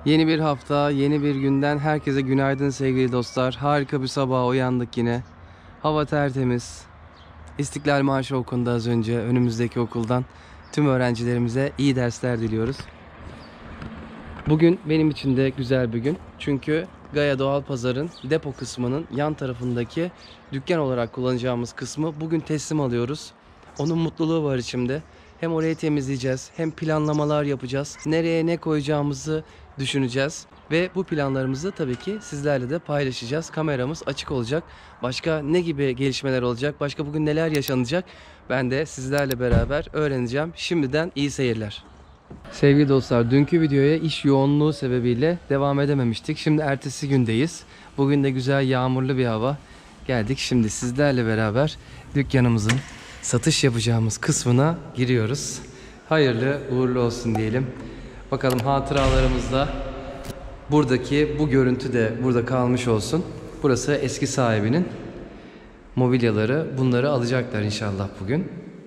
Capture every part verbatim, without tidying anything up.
Yeni bir hafta, yeni bir günden herkese günaydın sevgili dostlar. Harika bir sabaha uyandık yine. Hava tertemiz. İstiklal Marşı okundu az önce önümüzdeki okuldan. Tüm öğrencilerimize iyi dersler diliyoruz. Bugün benim için de güzel bir gün. Çünkü Gaya Doğal Pazar'ın depo kısmının yan tarafındaki dükkan olarak kullanacağımız kısmı bugün teslim alıyoruz. Onun mutluluğu var içimde. Hem orayı temizleyeceğiz, hem planlamalar yapacağız. Nereye ne koyacağımızı düşüneceğiz. Ve bu planlarımızı tabii ki sizlerle de paylaşacağız. Kameramız açık olacak. Başka ne gibi gelişmeler olacak? Başka bugün neler yaşanacak? Ben de sizlerle beraber öğreneceğim. Şimdiden iyi seyirler. Sevgili dostlar, dünkü videoya iş yoğunluğu sebebiyle devam edememiştik. Şimdi ertesi gündeyiz. Bugün de güzel yağmurlu bir hava. Geldik şimdi sizlerle beraber dükkanımızın satış yapacağımız kısmına giriyoruz. Hayırlı uğurlu olsun diyelim. Bakalım hatıralarımızda buradaki bu görüntü de burada kalmış olsun. Burası eski sahibinin mobilyaları. Bunları alacaklar inşallah bugün.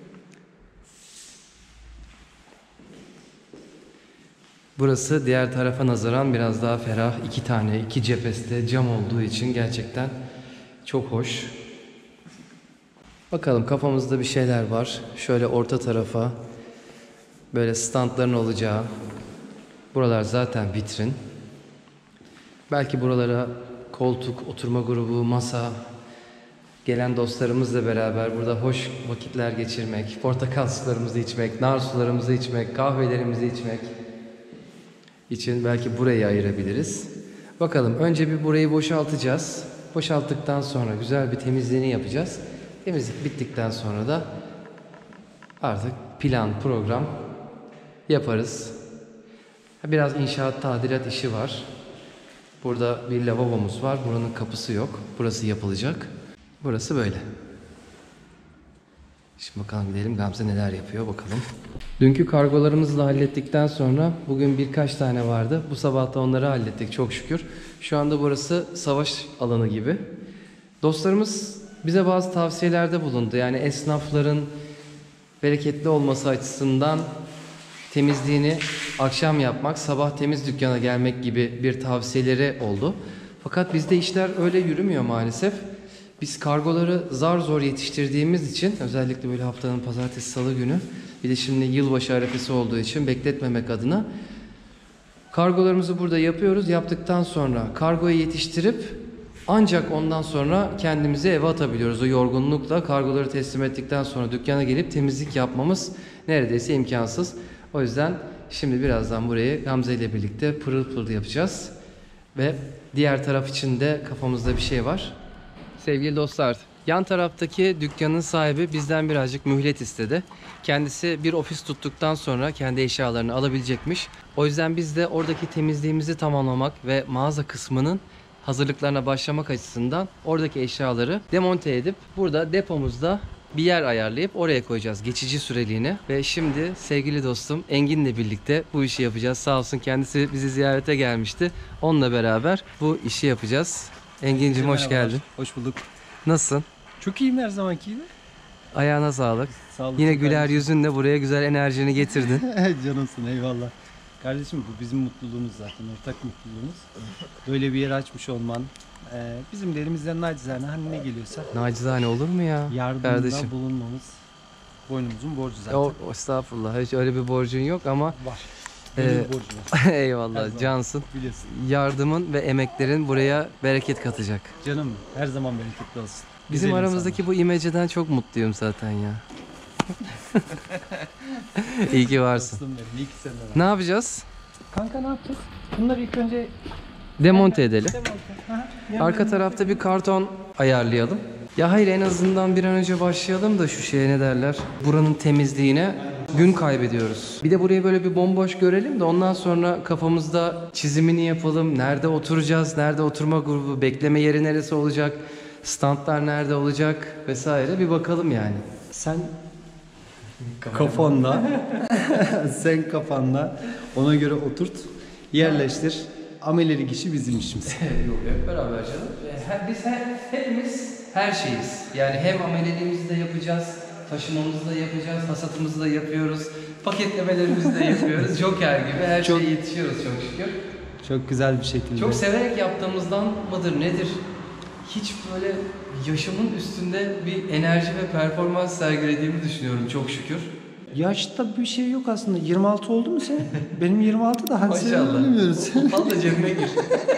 Burası diğer tarafa nazaran biraz daha ferah. İki tane, iki cephesi de cam olduğu için gerçekten çok hoş. Bakalım kafamızda bir şeyler var. Şöyle orta tarafa böyle standların olacağı. Buralar zaten vitrin. Belki buralara koltuk, oturma grubu, masa, gelen dostlarımızla beraber burada hoş vakitler geçirmek, portakal sularımızı içmek, nar sularımızı içmek, kahvelerimizi içmek için belki burayı ayırabiliriz. Bakalım önce bir burayı boşaltacağız. Boşalttıktan sonra güzel bir temizliğini yapacağız. Temizlik bittikten sonra da artık plan, program yaparız. Biraz inşaat, tadilat işi var. Burada bir lavabomuz var. Buranın kapısı yok. Burası yapılacak. Burası böyle. Şimdi bakalım gidelim. Gamze neler yapıyor bakalım. Dünkü kargolarımızı da hallettikten sonra bugün birkaç tane vardı. Bu sabah da onları hallettik çok şükür. Şu anda burası savaş alanı gibi. Dostlarımız bize bazı tavsiyelerde bulundu. Yani esnafların bereketli olması açısından temizliğini akşam yapmak, sabah temiz dükkana gelmek gibi bir tavsiyeleri oldu. Fakat bizde işler öyle yürümüyor maalesef. Biz kargoları zar zor yetiştirdiğimiz için, özellikle böyle haftanın pazartesi salı günü, bir de şimdi yılbaşı arifesi olduğu için bekletmemek adına kargolarımızı burada yapıyoruz. Yaptıktan sonra kargoyu yetiştirip ancak ondan sonra kendimizi eve atabiliyoruz. O yorgunlukla kargoları teslim ettikten sonra dükkana gelip temizlik yapmamız neredeyse imkansız. O yüzden şimdi birazdan burayı Gamze ile birlikte pırıl pırıl yapacağız. Ve diğer taraf için de kafamızda bir şey var. Sevgili dostlar, yan taraftaki dükkanın sahibi bizden birazcık mühlet istedi. Kendisi bir ofis tuttuktan sonra kendi eşyalarını alabilecekmiş. O yüzden biz de oradaki temizliğimizi tamamlamak ve mağaza kısmının hazırlıklarına başlamak açısından oradaki eşyaları demonte edip burada depomuzda bir yer ayarlayıp oraya koyacağız geçici süreliğine. Ve şimdi sevgili dostum Engin'le birlikte bu işi yapacağız. Sağ olsun kendisi bizi ziyarete gelmişti. Onunla beraber bu işi yapacağız. Engin'cim hoş geldin. Hoş bulduk. Nasılsın? Çok iyiyim her zamanki gibi. Ayağına sağlık. Sağ olun. Yine güler kardeşim. Yüzünle buraya güzel enerjini getirdin. Canımsın, eyvallah. Kardeşim bu bizim mutluluğumuz zaten, ortak mutluluğumuz. Böyle bir yer açmış olman, e, bizim de elimizden nacizane hani ne geliyorsa. Nacizane olur mu ya? Yardımda kardeşim bulunmamız boynumuzun borcu zaten. O, o estağfurullah, hiç öyle bir borcun yok ama. Var. Ee, borcu var. eyvallah, cansın. Biliyorsun. Yardımın ve emeklerin buraya bereket katacak. Canım her zaman bereketli olsun. Bizim Güzel aramızdaki insanlar. bu imeceden çok mutluyum zaten ya. İyi ki varsın. Dostum benim, iyi ki sen de var. Ne yapacağız? Kanka ne yapacağız? Bunları ilk önce Demonte edelim. Demonte. Arka tarafta bir karton ayarlayalım. Ya hayır, en azından bir an önce başlayalım da şu şeye ne derler? Buranın temizliğine. Gün kaybediyoruz. Bir de burayı böyle bir bomboş görelim de ondan sonra kafamızda çizimini yapalım. Nerede oturacağız? Nerede oturma grubu? Bekleme yeri neresi olacak? Standlar nerede olacak? Vesaire bir bakalım yani. Sen kafanda sen kafanda ona göre oturt, yerleştir. Amelelik işi bizim işimiz. Yok, hep beraber canım. Biz hepimiz her şeyiz. Yani hem ameleliğimizi de yapacağız, taşımamızı da yapacağız, hasatımızı da yapıyoruz, paketlemelerimizi de yapıyoruz. Joker gibi her Çok... şeye yetişiyoruz çok şükür. Çok güzel bir şekilde. Çok severek yaptığımızdan mıdır nedir? Hiç böyle yaşımın üstünde bir enerji ve performans sergilediğimi düşünüyorum çok şükür. Yaşta bir şey yok aslında. yirmi altı oldu mu sen? Benim yirmi altı da hadi seni Maşallah. bilmiyoruz. Al da cebime gir.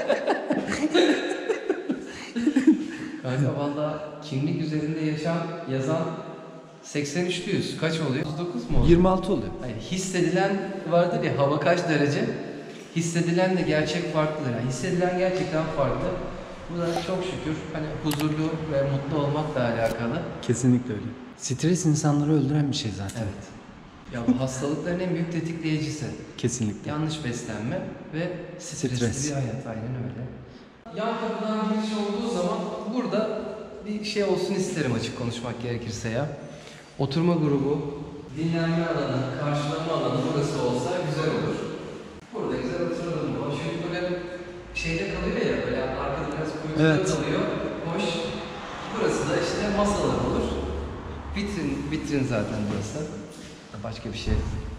Kanka valla kimlik üzerinde yaşam yazan seksen üçlüyüz. Kaç oluyor? otuz dokuz mu oluyor? yirmi altı oluyor. Hayır, hissedilen vardır ya, hava kaç derece? Hissedilenle gerçek farklıdır. Yani hissedilen gerçekten farklı. Bu da çok şükür hani huzurlu ve mutlu olmakla alakalı. Kesinlikle öyle. Stres insanları öldüren bir şey zaten. Evet. Ya bu hastalıkların en büyük tetikleyicisi. Kesinlikle. Yanlış beslenme ve stresli Stres. bir hayat, aynen öyle. Yan kapıdan giriş olduğu zaman burada bir şey olsun isterim açık konuşmak gerekirse ya. Oturma grubu, dinlenme alanı, karşılama alanı burası olsa güzel olur. Burada güzel oturalım. O çünkü böyle şeyde kalıyor ya, böyle arkada biraz kuyruğunda Evet. kalıyor. Hoş. Burası da işte masalar olur. Vitrin, vitrin zaten burası. Başka bir şey.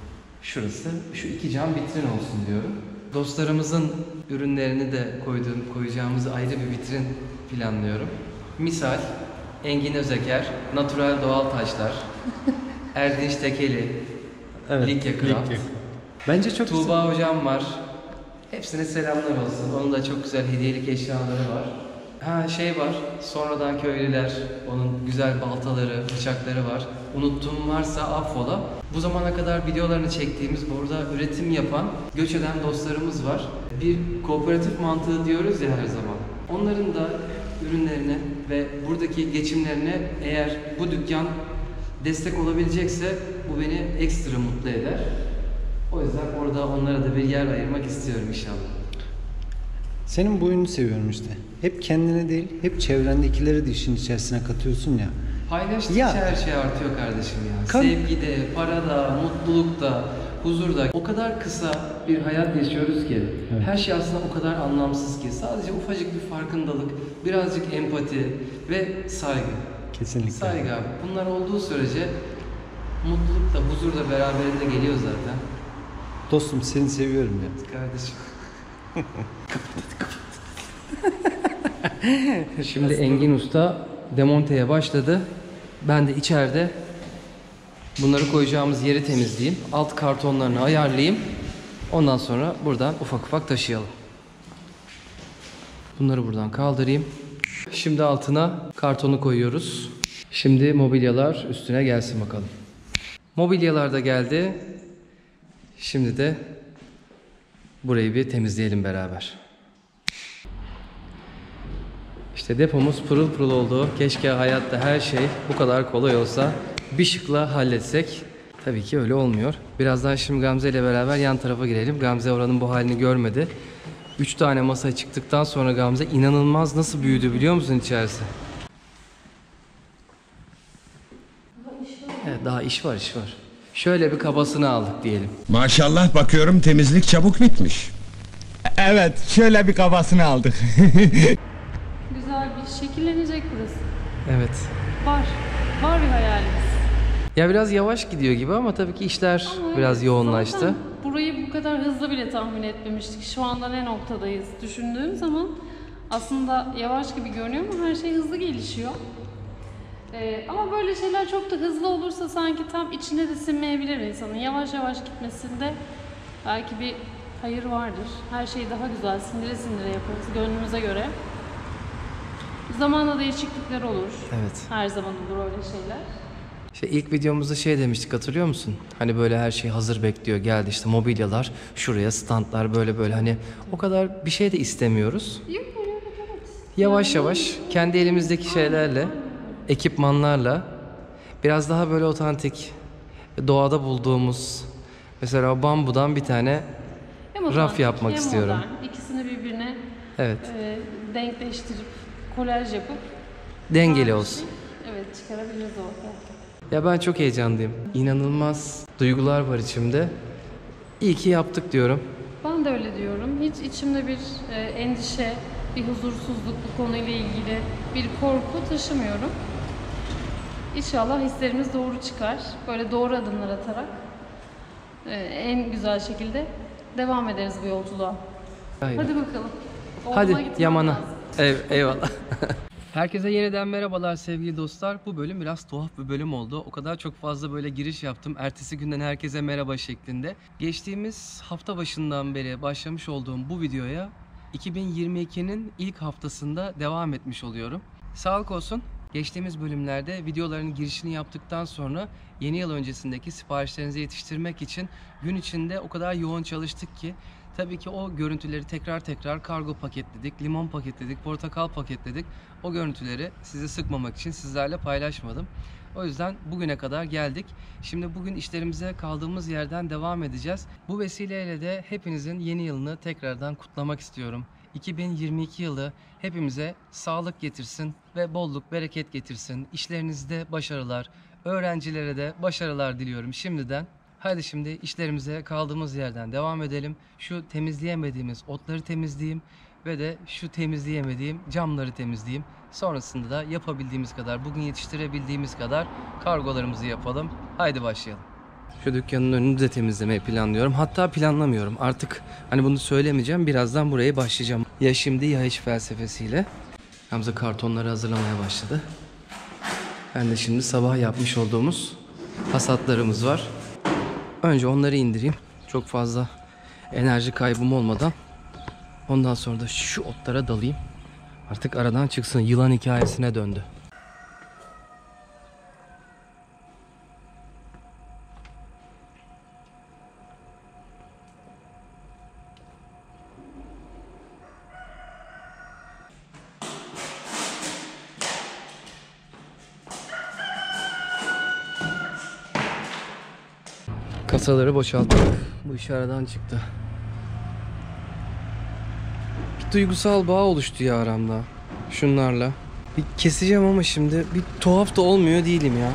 Şurası, şu iki cam vitrin olsun diyorum. Dostlarımızın ürünlerini de koyduğum, koyacağımız ayrı bir vitrin planlıyorum. Misal, Engin Özeker, natural doğal taşlar, Erdinç Tekeli, Evet. Likya Craft. Likya. Bence çok güzel. Tuğba hocam var. Hepsine selamlar olsun. Onun da çok güzel hediyelik eşyaları var. Ha şey var, sonradan köylüler, onun güzel baltaları, bıçakları var. Unuttuğum varsa affola. Bu zamana kadar videolarını çektiğimiz, burada üretim yapan, göç eden dostlarımız var. Bir kooperatif mantığı diyoruz ya her zaman. Onların da ürünlerine ve buradaki geçimlerine eğer bu dükkan destek olabilecekse bu beni ekstra mutlu eder. O yüzden orada onlara da bir yer ayırmak istiyorum inşallah. Senin bu oyunu seviyorum işte. Hep kendine değil, hep çevrendekileri de işin içerisine katıyorsun ya. Paylaştıkça Ya. her şey artıyor kardeşim ya. Kan- Sevgide, parada, mutlulukta, huzurda. O kadar kısa bir hayat yaşıyoruz ki. Evet. Her şey aslında o kadar anlamsız ki. Sadece ufacık bir farkındalık, birazcık empati ve saygı. Kesinlikle. Saygı abi. Bunlar olduğu sürece mutluluk da, huzur da beraberinde geliyor zaten. Dostum seni seviyorum ya. Kardeşim. Şimdi Engin Usta demonteye başladı. Ben de içeride bunları koyacağımız yeri temizleyeyim. Alt kartonlarını ayarlayayım. Ondan sonra buradan ufak ufak taşıyalım. Bunları buradan kaldırayım. Şimdi altına kartonu koyuyoruz. Şimdi mobilyalar üstüne gelsin bakalım. Mobilyalar da geldi. Şimdi de burayı bir temizleyelim beraber. İşte depomuz pırıl pırıl oldu. Keşke hayatta her şey bu kadar kolay olsa. Bir şıkla halletsek. Tabii ki öyle olmuyor. Birazdan şimdi Gamze ile beraber yan tarafa girelim. Gamze oranın bu halini görmedi. Üç tane masa çıktıktan sonra Gamze inanılmaz nasıl büyüdü biliyor musun içerisi? Evet, daha iş var iş var. Şöyle bir kabasını aldık diyelim. Maşallah bakıyorum temizlik çabuk bitmiş. Evet, şöyle bir kafasını aldık. Güzel bir şekillenecek burası. Evet. Var. Var bir hayalimiz. Ya biraz yavaş gidiyor gibi ama tabii ki işler Ama biraz evet, yoğunlaştı. zaten burayı bu kadar hızlı bile tahmin etmemiştik. Şu anda ne noktadayız düşündüğüm zaman aslında yavaş gibi görünüyor ama her şey hızlı gelişiyor. Ee, ama böyle şeyler çok da hızlı olursa sanki tam içine de sinmeyebilir insanın. Yavaş yavaş gitmesinde belki bir hayır vardır. Her şeyi daha güzel sindire sindire yaparız gönlümüze göre. Zamanla değişiklikler olur. Evet. Her zaman olur öyle şeyler. İşte ilk videomuzda şey demiştik, hatırlıyor musun? Hani böyle her şey hazır bekliyor, geldi işte mobilyalar, şuraya standlar böyle böyle, hani o kadar bir şey de istemiyoruz. Yok öyle evet. Yavaş yavaş kendi elimizdeki şeylerle, ekipmanlarla biraz daha böyle otantik, doğada bulduğumuz mesela o bambudan bir tane Hem raf otantik, yapmak hem istiyorum. modern. İkisini birbirine Evet, e, denkleştirip kolaj yapıp dengeli güzel bir olsun. şey, evet çıkarabiliriz ortaya. Ya ben çok heyecanlıyım. İnanılmaz duygular var içimde. İyi ki yaptık diyorum. Ben de öyle diyorum. Hiç içimde bir e, endişe, bir huzursuzluk bu konuyla ilgili bir korku taşımıyorum. İnşallah hislerimiz doğru çıkar. Böyle doğru adımlar atarak e, en güzel şekilde devam ederiz bu yolculuğa. Haydi. Hadi bakalım. Oğluma Hadi gitmem Yaman'a. lazım. Ey, eyvallah. Herkese yeniden merhabalar sevgili dostlar. Bu bölüm biraz tuhaf bir bölüm oldu. O kadar çok fazla böyle giriş yaptım. Ertesi günden herkese merhaba şeklinde. Geçtiğimiz hafta başından beri başlamış olduğum bu videoya iki bin yirmi ikinin ilk haftasında devam etmiş oluyorum. Sağlık olsun. Geçtiğimiz bölümlerde videoların girişini yaptıktan sonra yeni yıl öncesindeki siparişlerinizi yetiştirmek için gün içinde o kadar yoğun çalıştık ki tabii ki o görüntüleri tekrar tekrar kargo paketledik, limon paketledik, portakal paketledik. O görüntüleri sizi sıkmamak için sizlerle paylaşmadım. O yüzden bugüne kadar geldik. Şimdi bugün işlerimize kaldığımız yerden devam edeceğiz. Bu vesileyle de hepinizin yeni yılını tekrardan kutlamak istiyorum. iki bin yirmi iki yılı hepimize sağlık getirsin ve bolluk, bereket getirsin. İşlerinizde başarılar, öğrencilere de başarılar diliyorum şimdiden. Hadi şimdi işlerimize kaldığımız yerden devam edelim. Şu temizleyemediğimiz otları temizleyeyim ve de şu temizleyemediğim camları temizleyeyim. Sonrasında da yapabildiğimiz kadar, bugün yetiştirebildiğimiz kadar kargolarımızı yapalım. Haydi başlayalım. Şu dükkanın önünü de temizlemeyi planlıyorum. Hatta planlamıyorum. Artık hani bunu söylemeyeceğim. Birazdan buraya başlayacağım. Ya şimdi ya hiç felsefesiyle. Hamza kartonları hazırlamaya başladı. Ben de şimdi sabah yapmış olduğumuz hasatlarımız var. Önce onları indireyim. Çok fazla enerji kaybım olmadan. Ondan sonra da şu otlara dalayım. Artık aradan çıksın. Yılan hikayesine döndü. Kasaları boşalttık. Bu iş aradan çıktı. Bir duygusal bağ oluştu ya aramda. Şunlarla. Bir keseceğim ama şimdi bir tuhaf da olmuyor değilim ya.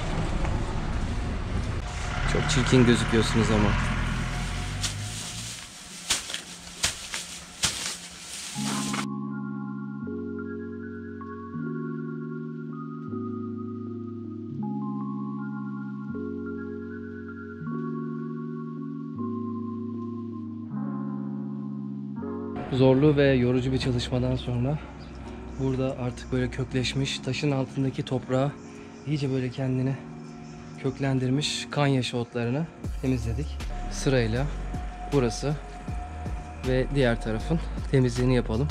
Çok çirkin gözüküyorsunuz ama. Zorlu ve yorucu bir çalışmadan sonra burada artık böyle kökleşmiş, taşın altındaki toprağı iyice böyle kendini köklendirmiş kan yaşı otlarını temizledik. Sırayla burası ve diğer tarafın temizliğini yapalım.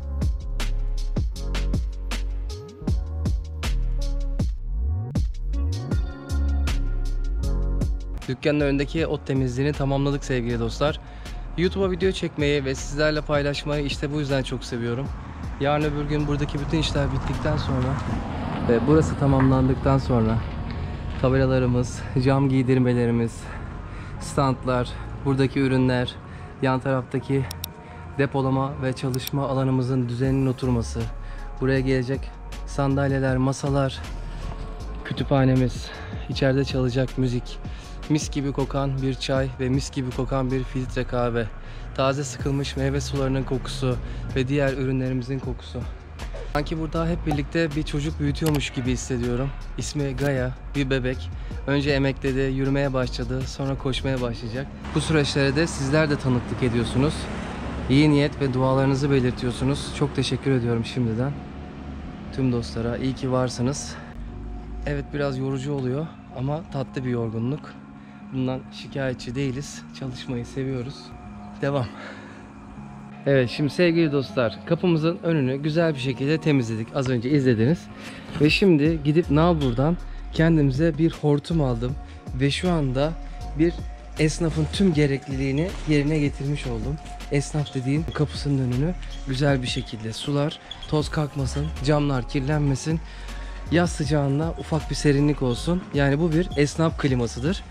Dükkanın önündeki ot temizliğini tamamladık sevgili dostlar. YouTube'a video çekmeyi ve sizlerle paylaşmayı işte bu yüzden çok seviyorum. Yarın öbür gün buradaki bütün işler bittikten sonra ve burası tamamlandıktan sonra tabelalarımız, cam giydirmelerimiz, standlar, buradaki ürünler, yan taraftaki depolama ve çalışma alanımızın düzeninin oturması, buraya gelecek sandalyeler, masalar, kütüphanemiz, içeride çalacak müzik, mis gibi kokan bir çay ve mis gibi kokan bir filtre kahve, taze sıkılmış meyve sularının kokusu ve diğer ürünlerimizin kokusu. Sanki burada hep birlikte bir çocuk büyütüyormuş gibi hissediyorum. İsmi Gaya, bir bebek. Önce emekledi, yürümeye başladı, sonra koşmaya başlayacak. Bu süreçlere de sizler de tanıklık ediyorsunuz. İyi niyet ve dualarınızı belirtiyorsunuz. Çok teşekkür ediyorum şimdiden. Tüm dostlara iyi ki varsınız. Evet, biraz yorucu oluyor ama tatlı bir yorgunluk. Bundan şikayetçi değiliz. Çalışmayı seviyoruz. Devam. Evet, şimdi sevgili dostlar, kapımızın önünü güzel bir şekilde temizledik. Az önce izlediniz. Ve şimdi gidip Nalbur'dan kendimize bir hortum aldım. Ve şu anda bir esnafın tüm gerekliliğini yerine getirmiş oldum. Esnaf dediğin kapısının önünü güzel bir şekilde sular, toz kalkmasın, camlar kirlenmesin. Yaz sıcağında ufak bir serinlik olsun. Yani bu bir esnaf klimasıdır.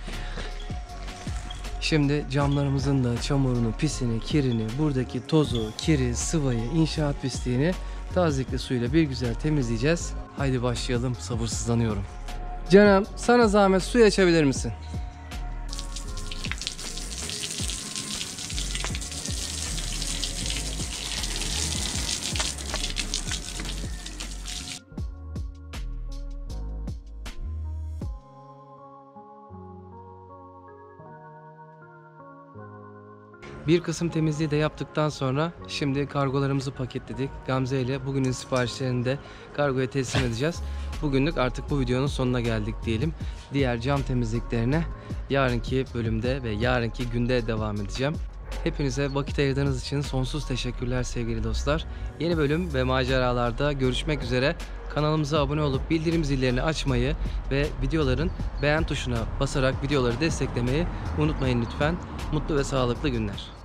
Şimdi camlarımızın da çamurunu, pisini, kirini, buradaki tozu, kiri, sıvayı, inşaat pisliğini tazelikli suyla bir güzel temizleyeceğiz. Haydi başlayalım, sabırsızlanıyorum. Canım, sana zahmet suyu açabilir misin? Bir kısım temizliği de yaptıktan sonra şimdi kargolarımızı paketledik. Gamze ile bugünün siparişlerini de kargoya teslim edeceğiz. Bugünlük artık bu videonun sonuna geldik diyelim. Diğer cam temizliklerine yarınki bölümde ve yarınki günde devam edeceğim. Hepinize vakit ayırdığınız için sonsuz teşekkürler sevgili dostlar. Yeni bölüm ve maceralarda görüşmek üzere. Kanalımıza abone olup bildirim zillerini açmayı ve videoların beğen tuşuna basarak videoları desteklemeyi unutmayın lütfen. Mutlu ve sağlıklı günler.